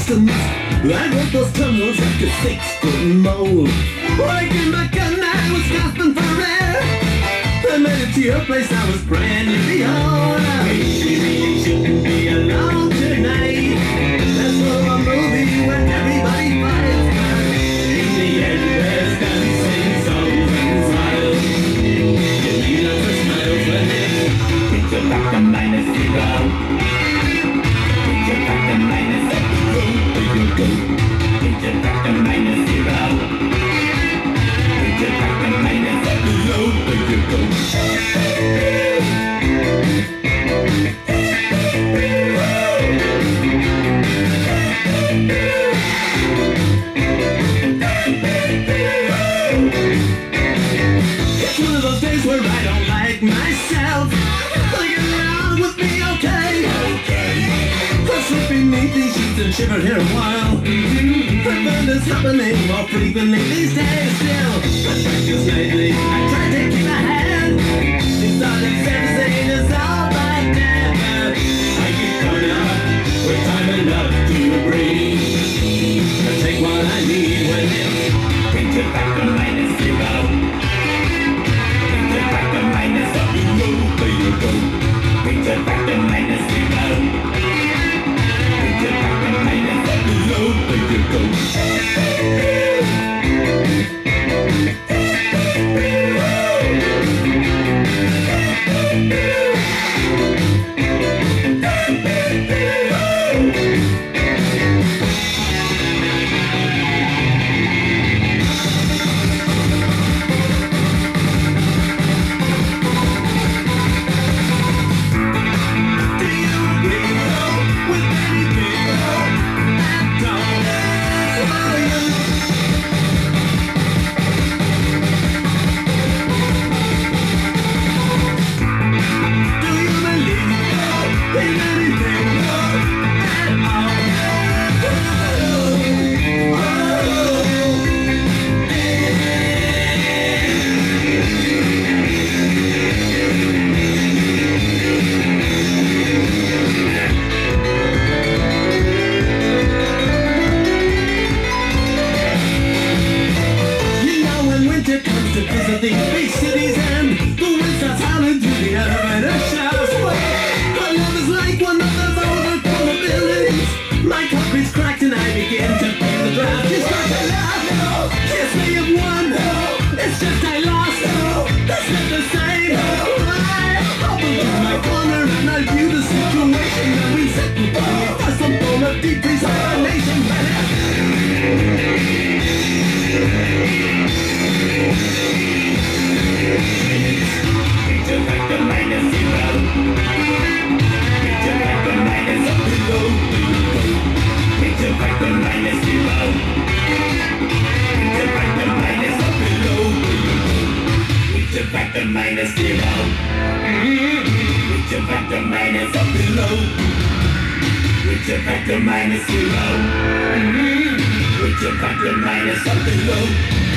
systems. I wrote those tunnels like a 6-foot mole. Breaking my gun, I was gasping for air. I made it to your place, I was brand new. Behold, maybe it shouldn't be alone tonight. That's for a movie where everybody fights, but in the end there's dancing songs and smiles. You need lots of smiles when it's picture back to -0. Picture back to -0. There you go. Picture back to -0. Picture back to -0. There you go. It's one of those days where I don't like myself. Hanging around with me, okay? I slip beneath these sheets and shiver here a while. I find this happening more frequently these days still. I practice lately, I try to keep my hand. It's all insane, it's all my dad. I keep coming up with time enough to breathe. I take what I need when it's picture back to -0. Picture back to -0. There you go. Picture back to -0. Picture back to -0. There you go. Picture back to -0.